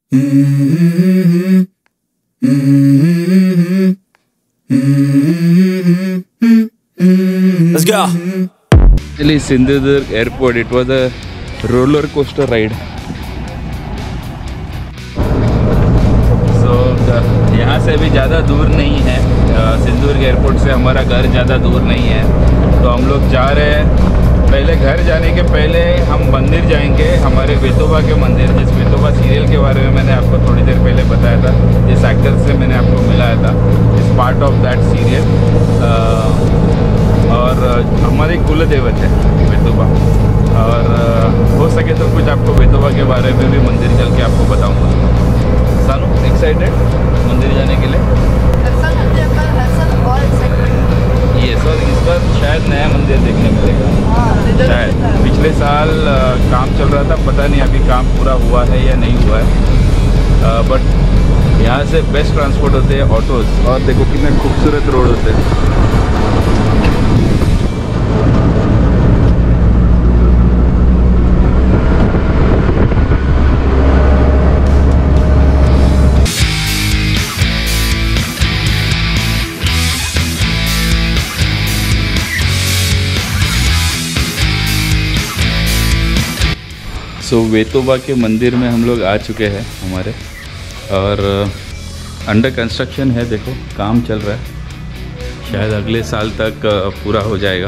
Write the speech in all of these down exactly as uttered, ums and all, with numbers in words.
Let's go. Actually, Sindhudurg airport, it was a roller coaster ride. So, यहाँ से भी ज़्यादा दूर नहीं है, सिंधुदुर्ग एयरपोर्ट से हमारा घर ज़्यादा दूर नहीं है, तो हम लोग जा रहे हैं। पहले घर जाने के पहले हम मंदिर जाएंगे, हमारे वेतोबा के मंदिर, जिस वेतोबा सीरियल के बारे में मैंने आपको थोड़ी देर पहले बताया था, जिस एक्टर से मैंने आपको मिलाया था, इस पार्ट ऑफ दैट सीरियल। और हमारी कुल देवत है वेतोबा, और हो सके तो कुछ आपको वेतोबा के बारे में भी मंदिर चल के आपको बताऊँगा। सानू एक्साइटेड मंदिर जाने के लिए? ये सर इस बार शायद नया मंदिर देखने मिलेगा शायद। पिछले साल आ, काम चल रहा था, पता नहीं अभी काम पूरा हुआ है या नहीं हुआ है, बट यहाँ से बेस्ट ट्रांसपोर्ट होते हैं ऑटोज़। और देखो कितने खूबसूरत रोड होते हैं। सो so, वेतोबा के मंदिर में हम लोग आ चुके हैं हमारे, और अंडर कंस्ट्रक्शन है। देखो काम चल रहा है, शायद अगले साल तक पूरा हो जाएगा।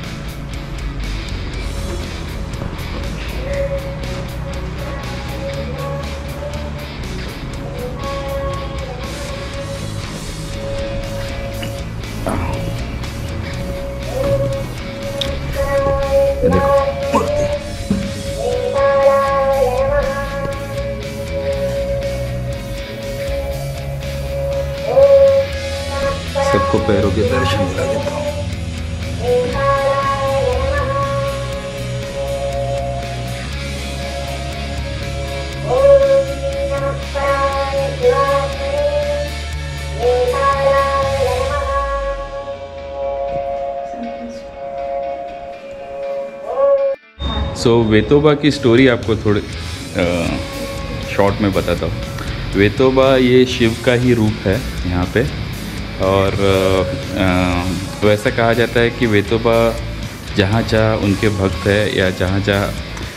ये देखो सबको पैरों के दर्शन दिला देता हूँ। सो so, वेतोबा की स्टोरी आपको थोड़े शॉर्ट में बताता हूँ। वेतोबा ये शिव का ही रूप है यहाँ पे, और आ, वैसा कहा जाता है कि वेतोबा जहाँ जहाँ उनके भक्त है, या जहाँ जहाँ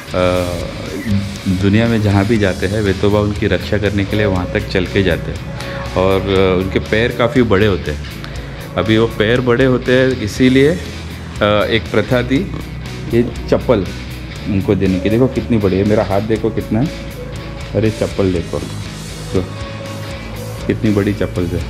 दुनिया में जहाँ भी जाते हैं, वेतोबा उनकी रक्षा करने के लिए वहाँ तक चल के जाते हैं। और उनके पैर काफ़ी बड़े होते हैं। अभी वो पैर बड़े होते हैं इसीलिए एक प्रथा थी ये चप्पल उनको देने की। देखो कितनी बड़ी है, मेरा हाथ देखो कितना है, अरे चप्पल देखो तो कितनी बड़ी चप्पल है।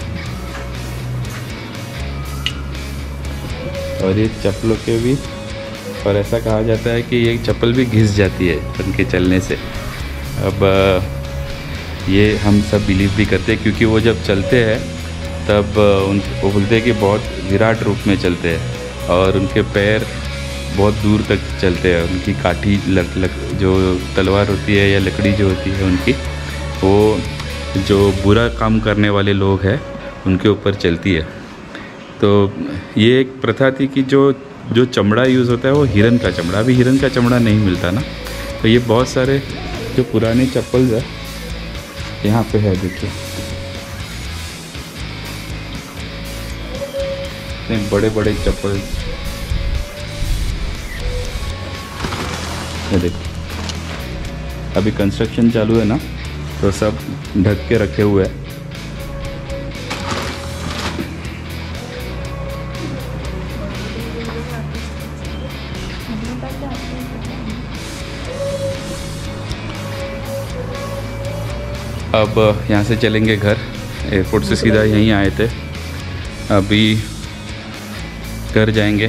और ये चप्पलों के भी, और ऐसा कहा जाता है कि ये चप्पल भी घिस जाती है उनके चलने से। अब ये हम सब बिलीव भी करते हैं, क्योंकि वो जब चलते हैं तब उन वो बोलते हैं कि बहुत विराट रूप में चलते हैं, और उनके पैर बहुत दूर तक चलते हैं। उनकी काठी लक, लक, जो तलवार होती है या लकड़ी जो होती है उनकी, वो जो बुरा काम करने वाले लोग हैं उनके ऊपर चलती है। तो ये एक प्रथा थी कि जो जो चमड़ा यूज़ होता है वो हिरन का चमड़ा, अभी हिरन का चमड़ा नहीं मिलता ना, तो ये बहुत सारे जो पुराने चप्पल है यहाँ पे है। देखिए इतने बड़े बड़े चप्पल, ये देखिए अभी कंस्ट्रक्शन चालू है ना, तो सब ढक के रखे हुए हैं। अब यहाँ से चलेंगे घर, एयरपोर्ट से सीधा यहीं आए थे, अभी घर जाएंगे।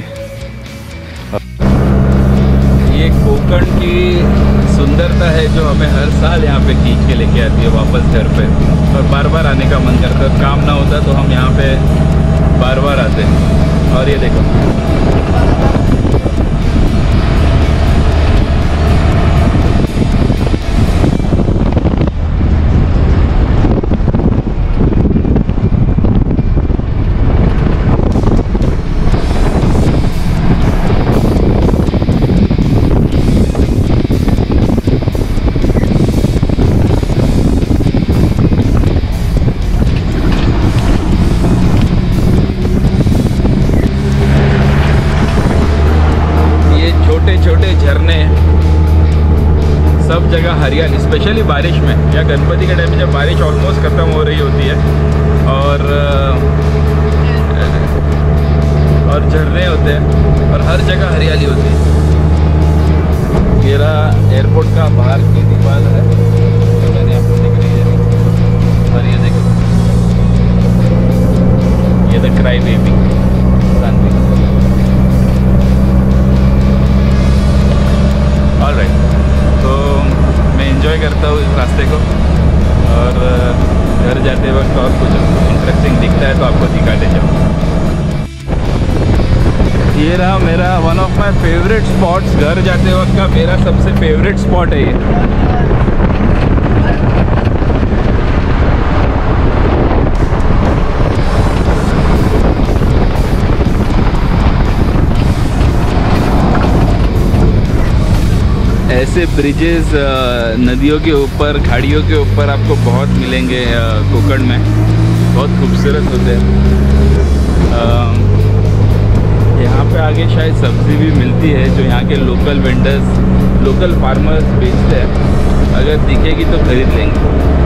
ये कोकण की सुंदरता है जो हमें हर साल यहाँ पे खींच के लेके आती है वापस घर पे, और बार बार आने का मन करता है। काम ना होता तो हम यहाँ पे बार बार आते हैं। और ये देखो स्पेशली बारिश में या गणपति के टाइम में जब बारिश ऑलमोस्ट ख़त्म हो रही होती है और और झरने होते हैं और हर जगह हरियाली होती है। ये रहा एयरपोर्ट का बाहर की दीवार है जो मैंने आपको दिख रही है, और ये देखो ये the cry baby Saanvi. Alright, तो मैं एंजॉय करता हूँ इस रास्ते को, और घर जाते वक्त और कुछ इंटरेस्टिंग दिखता है तो आपको दिखाते जाऊँ। ये रहा मेरा one of my favourite spots, घर जाते वक्त का मेरा सबसे फेवरेट स्पॉट है ये। ऐसे ब्रिजेस नदियों के ऊपर, खाड़ियों के ऊपर आपको बहुत मिलेंगे कोकण में, बहुत खूबसूरत होते हैं। यहाँ पे आगे शायद सब्ज़ी भी मिलती है जो यहाँ के लोकल वेंडर्स, लोकल फार्मर्स बेचते हैं। अगर दिखेगी तो खरीद लेंगे।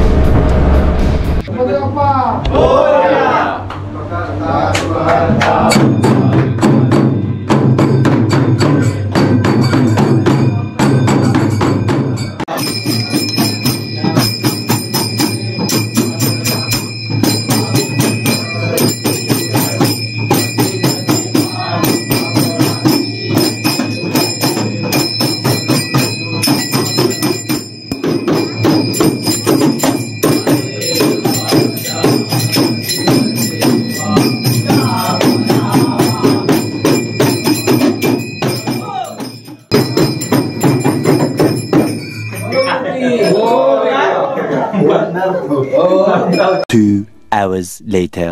Two hours later.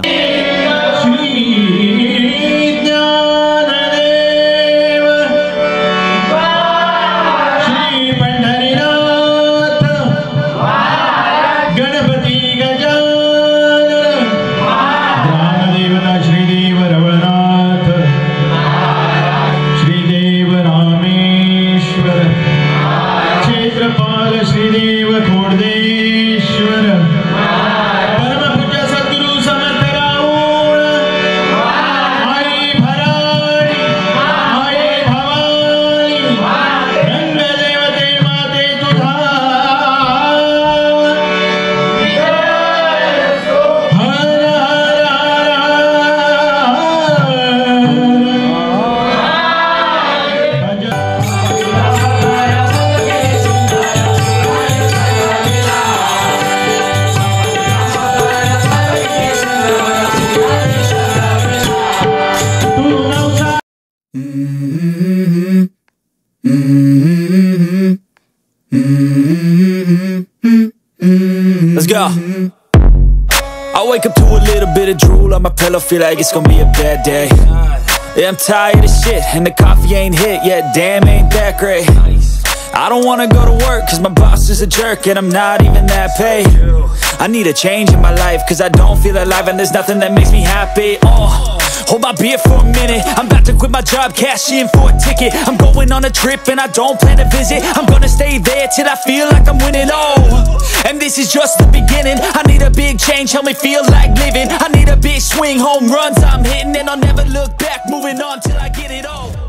Let's go. I wake up to a little bit of drool on my pillow, feel like it's gonna be a bad day. Yeah, I'm tired of shit, and the coffee ain't hit yet, damn, ain't that great. I don't wanna go to work, cause my boss is a jerk, and I'm not even that paid. I need a change in my life, cause I don't feel alive, and there's nothing that makes me happy. Oh, hold my beer for a minute, I'm about to quit my job, cash in for a ticket. I'm going on a trip, and I don't plan to visit. I'm gonna stay there till I feel like I'm winning, oh. And this is just the beginning. I need a big change, help me feel like living. I need a big swing, home runs I'm hitting, and I'll never look back, moving on till I get it all.